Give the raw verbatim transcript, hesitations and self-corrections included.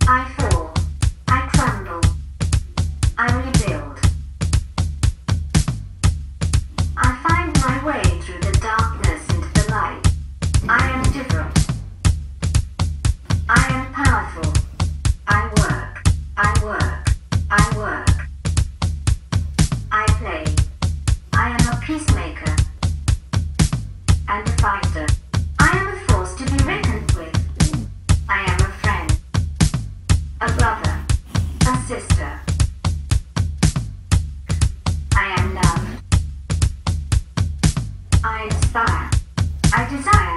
I fall. I crumble. I rebuild. I find my way through the darkness into the light. I am different. I am powerful. I work. I work. I work. I play. I am a peacemaker and a fighter. I am a force to be reckoned with. I am a friend, a brother, a sister. I am loved. I inspire. I desire.